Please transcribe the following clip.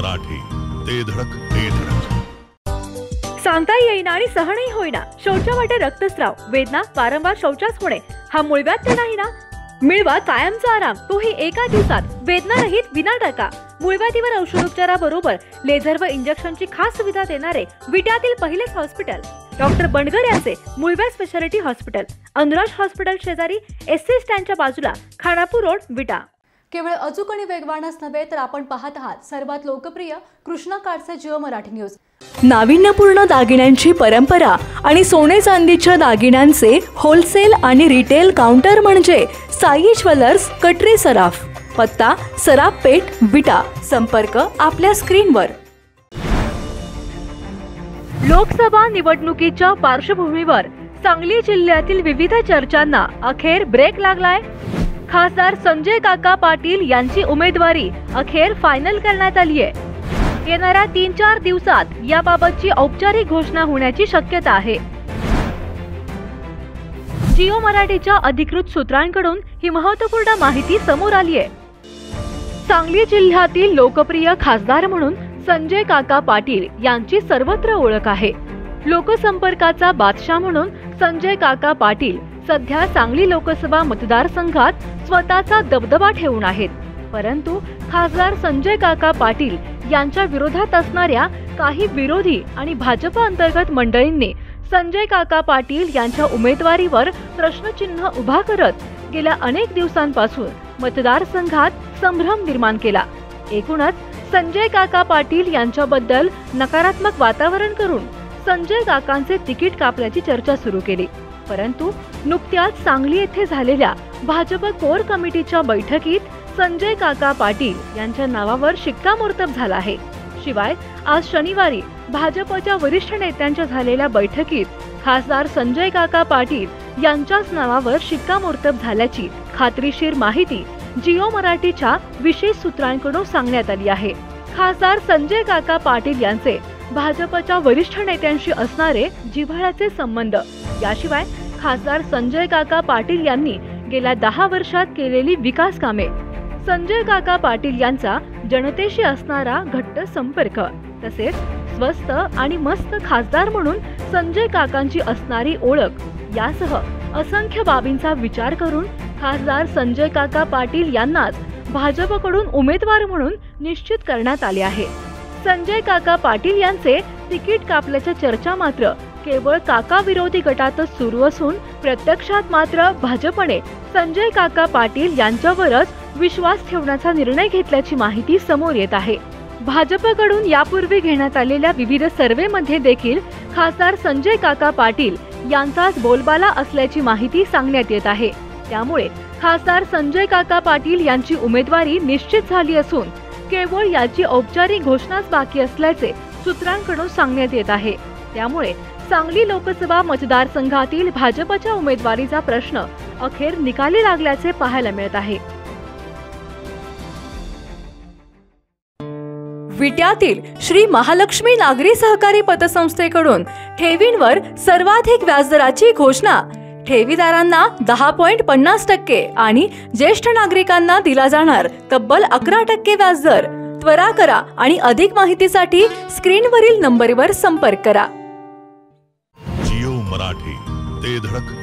मराठी, ते धडक ते धडक. सांगता येईना आणि सहनही होईना, शौचा वाटे रक्तस्राव, वेदना, वारंवार शौचास होणे हा मूळव्याध तर नाही ना? मिळवा कायमचा आराम, तोही एका दिवसात, वेदना रहित, विना टाका. मूळव्याधीवर औषधोपचाराबरोबर लेझर व इंजेक्शनची खास सुविधा देणारे विट्यातील पहिलेच हॉस्पिटल डॉक्टर बंडगर यांचे मूळव्याध स्पेशालिटी हॉस्पिटल, अनुराज हॉस्पिटल शेजारी, एससी स्टँडच्या बाजूला, खानापूर रोड, विटा. केवळ अचूक आणि वेगवानच नव्हे तर आपण पाहत आहात सर्वात लोकप्रिय कृष्णा कार्डचे जिओ मराठी न्यूज. नाविन्यपूर्ण दागिन्यांची परंपरा आणि सोने चांदीच्या दागिन्यांचे होलसेल आणि रिटेल काउंटर म्हणजे साई ज्वेलर्स, कटरे सराफ. पत्ता सराफ पेठ, विटा. संपर्क आपल्या स्क्रीनवर. लोकसभा निवडणुकीच्या पार्श्वभूमीवर सांगली जिल्ह्यातील विविध चर्चांना अखेर ब्रेक लागलाय. खासदार संजय काका पाटील यांची उमेदवारी अखेर फायनल करण्यात आली आहे. येणाऱ्या 3-4 दिवसात याबाबतची औपचारिक घोषणा होण्याची शक्यता आहे. जिओ मराठीच्या अधिकृत सूत्रांकडून ही महत्त्वपूर्ण माहिती समोर आली आहे. सांगली जिल्ह्यातील लोकप्रिय खासदार म्हणून संजय काका पाटील यांची सर्वत्र ओळख आहे. लोकसंपर्काचा बादशाह म्हणून संजय काका पाटील सध्या सांगली लोकसभा मतदारसंघात स्वतःचा दबदबा ठेवून आहेत. परंतु खासदार संजय काका पाटील यांच्या विरोधात असणाऱ्या काही विरोधी आणि भाजप अंतर्गत मंडळींनी संजय काका पाटील यांच्या उमेदवारीवर प्रश्नचिन्ह उभा करत गेल्या अनेक दिवसांपासून मतदारसंघात संभ्रम निर्माण केला. एकूणच संजय काका पाटील यांच्याबद्दल नकारात्मक वातावरण करून संजय काकांचे तिकीट कापल्याची चर्चा सुरू केली. परंतु नुकत्याच सांगली येथे झालेल्या भाजप कोर कमिटीच्या बैठकीत संजय काका पाटील यांच्या नावावर शिक्कामोर्तब झाला आहे. शिवाय आज शनिवारी भाजपच्या वरिष्ठ नेत्यांच्या झालेल्या बैठकीत खासदार संजय काका पाटील यांच्याच नावावर शिक्कामोर्तब झाल्याची खात्रीशीर माहिती जिओ मराठीच्या विशेष सूत्रांकडून सांगण्यात आली आहे. खासदार संजय काका पाटील यांचे भाजपच्या वरिष्ठ नेत्यांशी असणारे जिव्हाळ्याचे संबंध, याशिवाय खासदार संजय काका पाटील यांनी गेल्या 10 वर्षात केलेली विकास कामे, संजय काका पाटील यांचा जनतेशी असणारा घट्ट संपर्क, तसेच स्वस्त आणि मस्त खासदार म्हणून संजय काकांची असणारी ओळख यासह असंख्य बाबींचा विचार करून खासदार संजय काका पाटील यांनाच भाजपकडून उमेदवार म्हणून निश्चित करण्यात आले आहे. संजय काका पाटील यांचे तिकीट कापल्याच्या चर्चा मात्र केवळ काका विरोधी गटातच सुरू असून प्रत्यक्षात मात्र भाजपने संजय काका पाटील यांच्यावरच विश्वास ठेवण्याचा निर्णय घेतल्याची माहिती समोर येत आहे. भाजपकडून यापूर्वी घेण्यात आलेल्या विविध सर्व्हेमध्ये देखील खासदार संजय काका पाटील यांचाच बोलबाला असल्याची माहिती सांगण्यात येत आहे. त्यामुळे खासदार संजय काका पाटील यांची उमेदवारी निश्चित झाली असून केवळ याची औपचारिक घोषणाच बाकी असल्याचे सूत्रांकडून सांगण्यात येत आहे. त्यामुळे सांगली लोकसभा मतदारसंघातील भाजपच्या उमेदवारीचा प्रश्न अखेर निकाली लागल्याचे पाहायला मिळत आहे. विट्यातील श्री महालक्ष्मी नागरी सहकारी पतसंस्थेकडून ठेवींवर सर्वाधिक व्याजदराची घोषणा. ठेवीदारांना 10.50% आणि ज्येष्ठ नागरिकांना दिला जाणार तब्बल 11% व्याजदर. त्वरा करा आणि अधिक माहितीसाठी स्क्रीनवरील नंबरवर संपर्क करा. जिओ मराठी, ते धडक